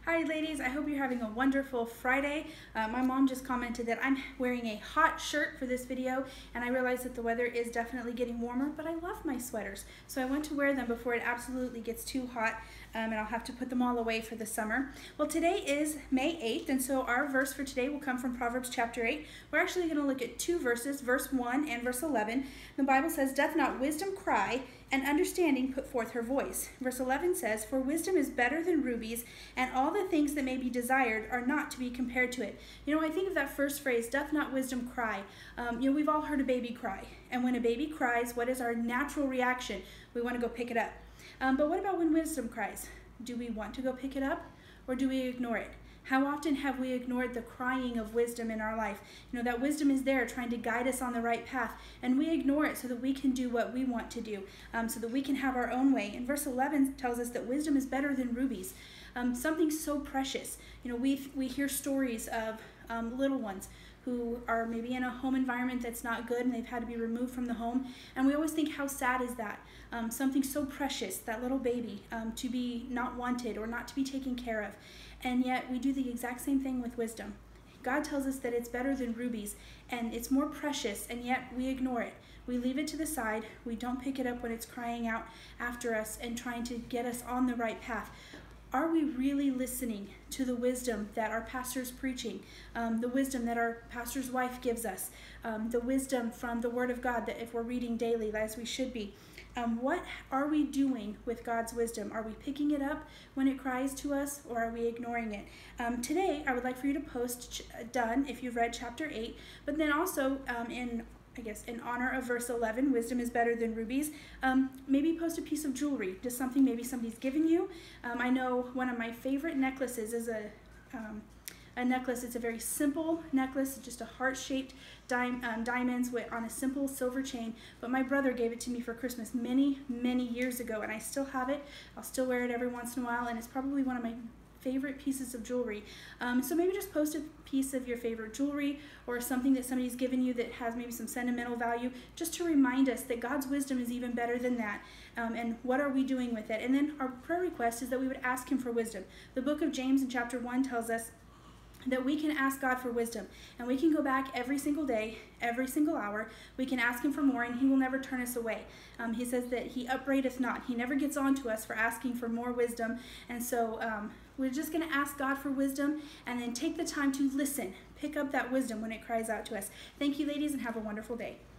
Hi ladies, I hope you're having a wonderful Friday. My mom just commented that I'm wearing a hot shirt for this video, and I realize that the weather is definitely getting warmer, but I love my sweaters. So I want to wear them before it absolutely gets too hot, and I'll have to put them all away for the summer. Well, today is May 8th, and so our verse for today will come from Proverbs chapter 8. We're actually going to look at two verses, verse 1 and verse 11. The Bible says, "Doth not wisdom cry, and understanding put forth her voice?" Verse 11 says, "For wisdom is better than rubies, and all the things that may be desired are not to be compared to it." You know, I think of that first phrase, "Doth not wisdom cry?" We've all heard a baby cry. And when a baby cries, what is our natural reaction? We want to go pick it up. But what about when wisdom cries? Do we want to go pick it up, or do we ignore it? How often have we ignored the crying of wisdom in our life? You know, that wisdom is there trying to guide us on the right path, and we ignore it so that we can do what we want to do, so that we can have our own way. And verse 11 tells us that wisdom is better than rubies, something so precious. You know, we hear stories of little ones who are maybe in a home environment that's not good and they've had to be removed from the home. And we always think, how sad is that? Something so precious, that little baby, to be not wanted or not to be taken care of. And yet we do the exact same thing with wisdom. God tells us that it's better than rubies and it's more precious, and yet we ignore it. We leave it to the side. We don't pick it up when it's crying out after us and trying to get us on the right path. Are we really listening to the wisdom that our pastor's preaching, the wisdom that our pastor's wife gives us, the wisdom from the Word of God that if we're reading daily, as we should be? What are we doing with God's wisdom? Are we picking it up when it cries to us, or are we ignoring it? Today, I would like for you to post done if you've read chapter 8, but then also in honor of verse 11, wisdom is better than rubies, maybe post a piece of jewelry, just something maybe somebody's given you. I know one of my favorite necklaces is a necklace. It's a very simple necklace, just a heart-shaped diamonds on a simple silver chain, but my brother gave it to me for Christmas many, many years ago, and I still have it. I'll still wear it every once in a while, and it's probably one of my favorite pieces of jewelry. So maybe just post a piece of your favorite jewelry or something that somebody's given you that has maybe some sentimental value, just to remind us that God's wisdom is even better than that. And what are we doing with it? And then our prayer request is that we would ask Him for wisdom. The book of James in chapter 1 tells us that we can ask God for wisdom, and we can go back every single day, every single hour. We can ask Him for more, and He will never turn us away. He says that He upbraideth not. He never gets on to us for asking for more wisdom. And so we're just going to ask God for wisdom, and then take the time to listen. Pick up that wisdom when it cries out to us. Thank you, ladies, and have a wonderful day.